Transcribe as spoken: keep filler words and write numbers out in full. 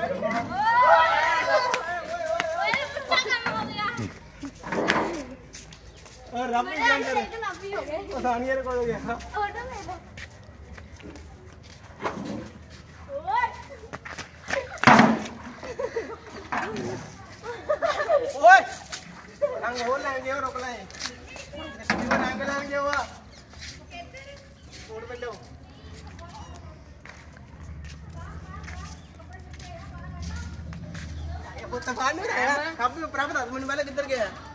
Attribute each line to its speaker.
Speaker 1: और रब भी जान दे पता नहीं यार कौन हो गया ओए रंग हो लेंगे और रोक ले किसी को रंग लेंगे हुआ छोड़ पे लो ये वो तफान नहीं रहा कब भी प्राप्त आदमी वाला किधर गया